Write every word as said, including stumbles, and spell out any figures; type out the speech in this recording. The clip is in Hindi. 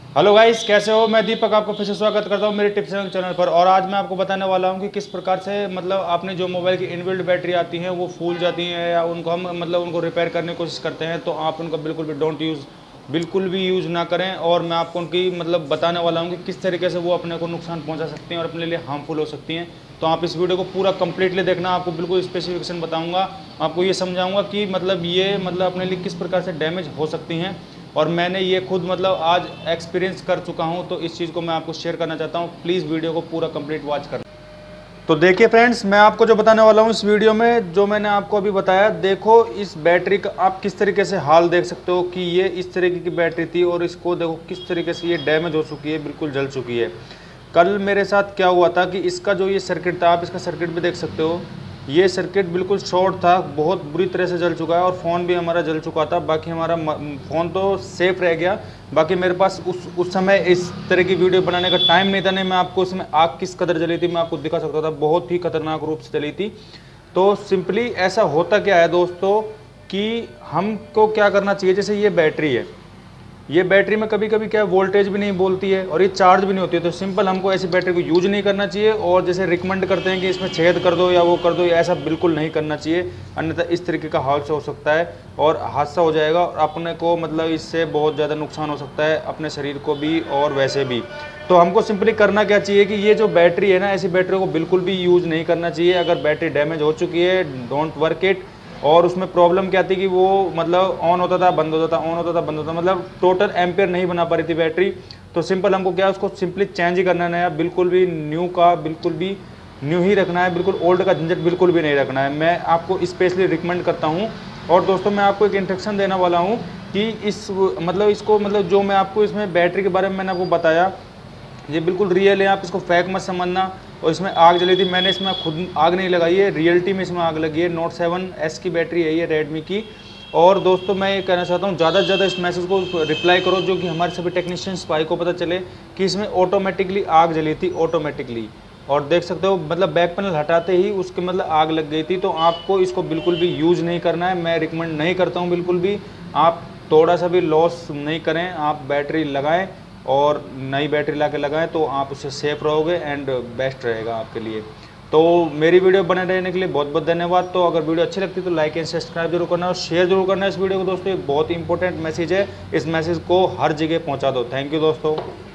हेलो गाइस, कैसे हो। मैं दीपक आपको फिर से स्वागत करता हूं मेरे टिप्स एंड चैनल पर। और आज मैं आपको बताने वाला हूं कि किस प्रकार से मतलब आपने जो मोबाइल की इनबिल्ट बैटरी आती हैं वो फूल जाती हैं या उनको हम मतलब उनको रिपेयर करने की कोशिश करते हैं, तो आप उनका बिल्कुल भी डोंट यूज़ बिल्कुल भी यूज़ ना करें। और मैं आपको उनकी मतलब बताने वाला हूँ कि किस तरीके से वो अपने को नुकसान पहुँचा सकती हैं और अपने लिए हार्मफुल हो सकती हैं। तो आप इस वीडियो को पूरा कंप्लीटली देखना, आपको बिल्कुल स्पेसिफिकेशन बताऊंगा, आपको ये समझाऊंगा कि मतलब ये मतलब अपने लिए किस प्रकार से डैमेज हो सकती हैं। और मैंने ये खुद मतलब आज एक्सपीरियंस कर चुका हूँ, तो इस चीज़ को मैं आपको शेयर करना चाहता हूँ। प्लीज़ वीडियो को पूरा कंप्लीट वॉच करना। तो देखिए फ्रेंड्स, मैं आपको जो बताने वाला हूँ इस वीडियो में, जो मैंने आपको अभी बताया, देखो इस बैटरी का आप किस तरीके से हाल देख सकते हो कि ये इस तरीके की बैटरी थी और इसको देखो किस तरीके से ये डैमेज हो चुकी है, बिल्कुल जल चुकी है। कल मेरे साथ क्या हुआ था कि इसका जो ये सर्किट था, आप इसका सर्किट भी देख सकते हो, ये सर्किट बिल्कुल शॉर्ट था, बहुत बुरी तरह से जल चुका है और फ़ोन भी हमारा जल चुका था। बाकी हमारा फ़ोन तो सेफ़ रह गया, बाकी मेरे पास उस उस समय इस तरह की वीडियो बनाने का टाइम नहीं था, नहीं मैं आपको उसमें आग किस कदर जली थी मैं आपको दिखा सकता था, बहुत ही खतरनाक रूप से जली थी। तो सिंपली ऐसा होता क्या है दोस्तों कि हमको क्या करना चाहिए, जैसे ये बैटरी है, ये बैटरी में कभी कभी क्या वोल्टेज भी नहीं बोलती है और ये चार्ज भी नहीं होती है, तो सिंपल हमको ऐसी बैटरी को यूज नहीं करना चाहिए। और जैसे रिकमेंड करते हैं कि इसमें छेद कर दो या वो कर दो, या ऐसा बिल्कुल नहीं करना चाहिए, अन्यथा इस तरीके का हादसा हो सकता है और हादसा हो जाएगा और अपने को मतलब इससे बहुत ज़्यादा नुकसान हो सकता है, अपने शरीर को भी और वैसे भी। तो हमको सिंपली करना क्या चाहिए कि ये जो बैटरी है ना, ऐसी बैटरी को बिल्कुल भी यूज़ नहीं करना चाहिए। अगर बैटरी डैमेज हो चुकी है, डोंट वर्क इट। और उसमें प्रॉब्लम क्या थी कि वो मतलब ऑन होता था बंद होता था, ऑन होता था बंद होता था, मतलब टोटल एम्पेयर नहीं बना पा रही थी बैटरी। तो सिंपल हमको क्या है, उसको सिंपली चेंज ही करना है, नया बिल्कुल भी न्यू का बिल्कुल भी न्यू ही रखना है, बिल्कुल ओल्ड का झंझट बिल्कुल भी नहीं रखना है। मैं आपको स्पेशली रिकमेंड करता हूँ। और दोस्तों मैं आपको एक इंस्ट्रक्शन देने वाला हूँ कि इस मतलब इसको मतलब जो मैं आपको इसमें बैटरी के बारे में मैंने आपको बताया, ये बिल्कुल रियल है, आप इसको फेक मत समझना। और इसमें आग जली थी, मैंने इसमें खुद आग नहीं लगाई है, रियलिटी में इसमें आग लगी है। नोट सेवन एस की बैटरी है ये, रेडमी की। और दोस्तों मैं ये कहना चाहता हूँ, ज़्यादा से ज़्यादा इस मैसेज को रिप्लाई करो, जो कि हमारे सभी टेक्नीशियंस भाई को पता चले कि इसमें ऑटोमेटिकली आग जली थी, ऑटोमेटिकली। और देख सकते हो मतलब बैक पैनल हटाते ही उसके मतलब आग लग गई थी। तो आपको इसको बिल्कुल भी यूज़ नहीं करना है, मैं रिकमेंड नहीं करता हूँ बिल्कुल भी। आप थोड़ा सा भी लॉस नहीं करें, आप बैटरी लगाएं और नई बैटरी ला के लगाएं, तो आप उससे सेफ रहोगे एंड बेस्ट रहेगा आपके लिए। तो मेरी वीडियो बने रहने के लिए बहुत बहुत धन्यवाद। तो अगर वीडियो अच्छी लगती है तो लाइक एंड सब्सक्राइब जरूर करना और शेयर जरूर करना इस वीडियो को दोस्तों। एक बहुत ही इंपॉर्टेंट मैसेज है, इस मैसेज को हर जगह पहुंचा दो। थैंक यू दोस्तों।